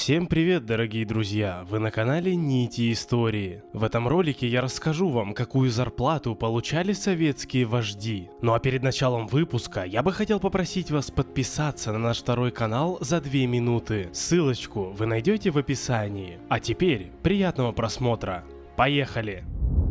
Всем привет, дорогие друзья! Вы на канале Нити Истории. В этом ролике я расскажу вам, какую зарплату получали советские вожди. Ну а перед началом выпуска я бы хотел попросить вас подписаться на наш второй канал за 2 минуты. Ссылочку вы найдете в описании. А теперь приятного просмотра. Поехали!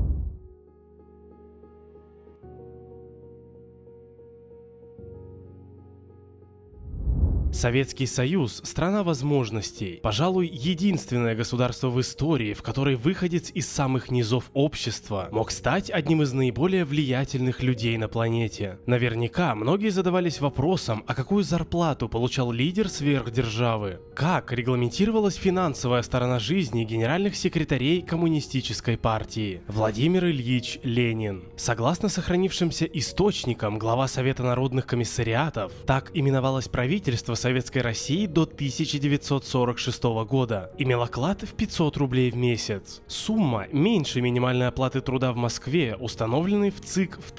Советский Союз – страна возможностей. Пожалуй, единственное государство в истории, в которой выходец из самых низов общества мог стать одним из наиболее влиятельных людей на планете. Наверняка многие задавались вопросом, а какую зарплату получал лидер сверхдержавы? Как регламентировалась финансовая сторона жизни генеральных секретарей коммунистической партии? Владимир Ильич Ленин. Согласно сохранившимся источникам, глава Совета народных комиссариатов, так именовалось правительство Советской России до 1946 года, имел оклад в 500 рублей в месяц. Сумма меньше минимальной оплаты труда в Москве, установленной в ЦИК в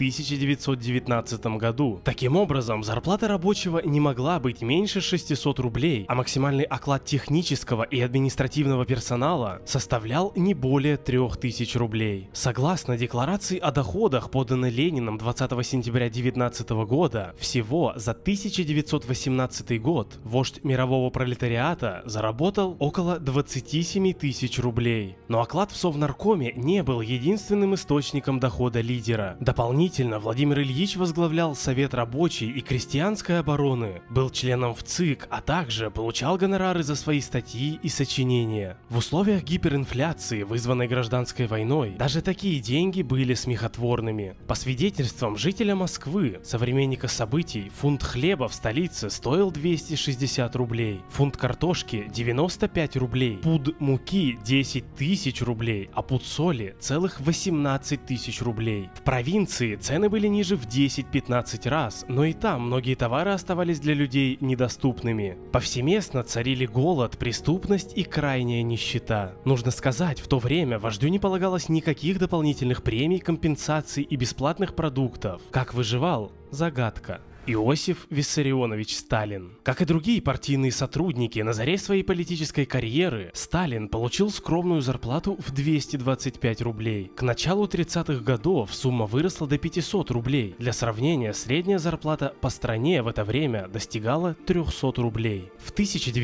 1919 году. Таким образом, зарплата рабочего не могла быть меньше 600 рублей, а максимальный оклад технического и административного персонала составлял не более 3000 рублей. Согласно декларации о доходах, поданной Лениным 20 сентября 1919 года, всего за 1918 год вождь мирового пролетариата заработал около 27 тысяч рублей. Но оклад в Совнаркоме не был единственным источником дохода лидера. Дополнительно Владимир Ильич возглавлял Совет рабочей и крестьянской обороны, был членом в ЦИК, а также получал гонорары за свои статьи и сочинения. В условиях гиперинфляции, вызванной гражданской войной, даже такие деньги были смехотворными. По свидетельствам жителя Москвы, современника событий, фунт хлеба в столице стоил 260 рублей, фунт картошки 95 рублей, пуд муки 10 тысяч рублей, а пуд соли целых 18 тысяч рублей. В провинции цены были ниже в 10-15 раз, но и там многие товары оставались для людей недоступными. Повсеместно царили голод, преступность и крайняя нищета. Нужно сказать, в то время вождю не полагалось никаких дополнительных премий, компенсаций и бесплатных продуктов. Как выживал? Загадка. Иосиф Виссарионович Сталин. Как и другие партийные сотрудники, на заре своей политической карьеры Сталин получил скромную зарплату в 225 рублей. К началу 30-х годов сумма выросла до 500 рублей. Для сравнения, средняя зарплата по стране в это время достигала 300 рублей. В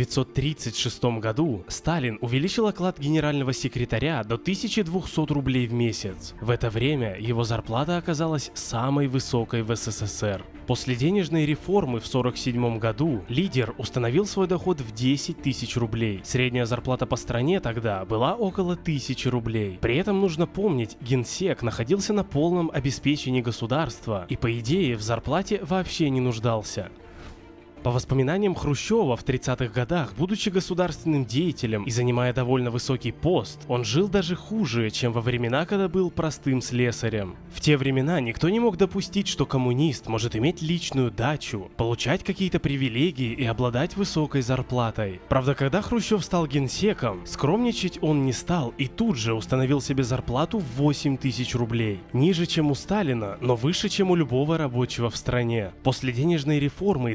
1936 году Сталин увеличил оклад генерального секретаря до 1200 рублей в месяц. В это время его зарплата оказалась самой высокой в СССР. После денежной реформы в 1947 году лидер установил свой доход в 10 тысяч рублей. Средняя зарплата по стране тогда была около 1000 рублей. При этом нужно помнить, Генсек находился на полном обеспечении государства и, по идее, в зарплате вообще не нуждался. По воспоминаниям Хрущева, в 30-х годах, будучи государственным деятелем и занимая довольно высокий пост, он жил даже хуже, чем во времена, когда был простым слесарем. В те времена никто не мог допустить, что коммунист может иметь личную дачу, получать какие-то привилегии и обладать высокой зарплатой. Правда, когда Хрущев стал генсеком, скромничать он не стал и тут же установил себе зарплату в 8000 рублей. Ниже, чем у Сталина, но выше, чем у любого рабочего в стране. После денежной реформы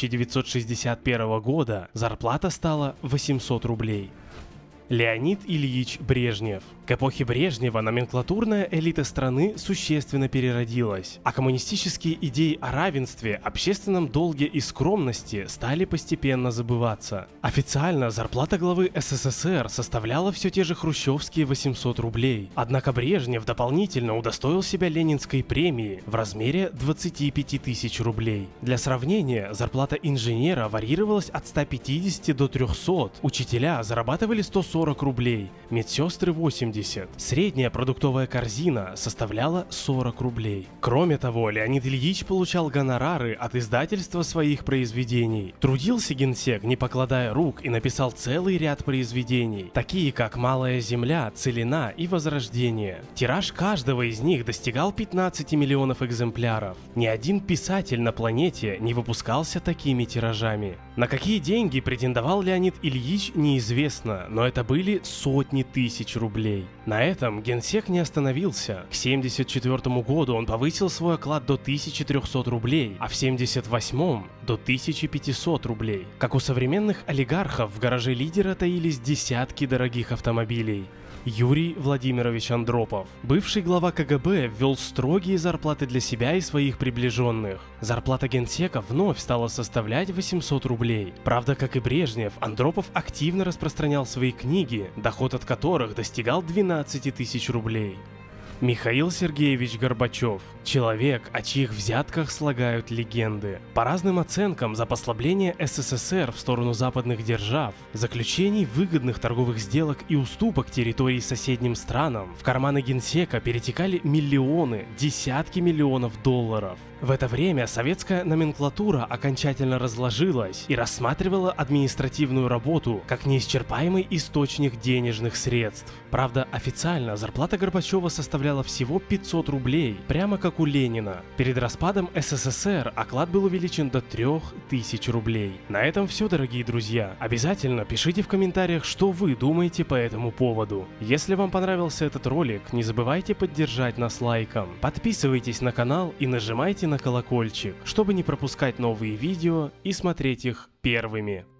1961 года зарплата стала 800 рублей. Леонид Ильич Брежнев. К эпохе Брежнева номенклатурная элита страны существенно переродилась, а коммунистические идеи о равенстве, общественном долге и скромности стали постепенно забываться. Официально зарплата главы СССР составляла все те же хрущевские 800 рублей, однако Брежнев дополнительно удостоил себя ленинской премии в размере 25 тысяч рублей. Для сравнения, зарплата инженера варьировалась от 150 до 300, учителя зарабатывали 140 рублей, медсестры 80. Средняя продуктовая корзина составляла 40 рублей. Кроме того, Леонид Ильич получал гонорары от издательства своих произведений. Трудился генсек, не покладая рук, и написал целый ряд произведений, такие как «Малая земля», «Целина» и «Возрождение». Тираж каждого из них достигал 15 миллионов экземпляров. Ни один писатель на планете не выпускался такими тиражами. На какие деньги претендовал Леонид Ильич, неизвестно, но это были сотни тысяч рублей. рублей. На этом генсек не остановился. К 1974 году он повысил свой оклад до 1300 рублей, а в 1978 до 1500 рублей. Как у современных олигархов, в гараже лидера таились десятки дорогих автомобилей. Юрий Владимирович Андропов, бывший глава КГБ, ввел строгие зарплаты для себя и своих приближенных. Зарплата генсека вновь стала составлять 800 рублей. Правда, как и Брежнев, Андропов активно распространял свои книги, доход от которых достигал 12 тысяч рублей. Михаил Сергеевич Горбачев – человек, о чьих взятках слагают легенды. По разным оценкам, за послабление СССР в сторону западных держав, заключений выгодных торговых сделок и уступок территорий соседним странам, в карманы генсека перетекали миллионы, десятки миллионов долларов. В это время советская номенклатура окончательно разложилась и рассматривала административную работу как неисчерпаемый источник денежных средств. Правда, официально зарплата Горбачева составляла всего 500 рублей, прямо как у Ленина. Перед распадом СССР оклад был увеличен до 3000 рублей. На этом все, дорогие друзья. Обязательно пишите в комментариях, что вы думаете по этому поводу. Если вам понравился этот ролик, не забывайте поддержать нас лайком. Подписывайтесь на канал и нажимайте на колокольчик, чтобы не пропускать новые видео и смотреть их первыми.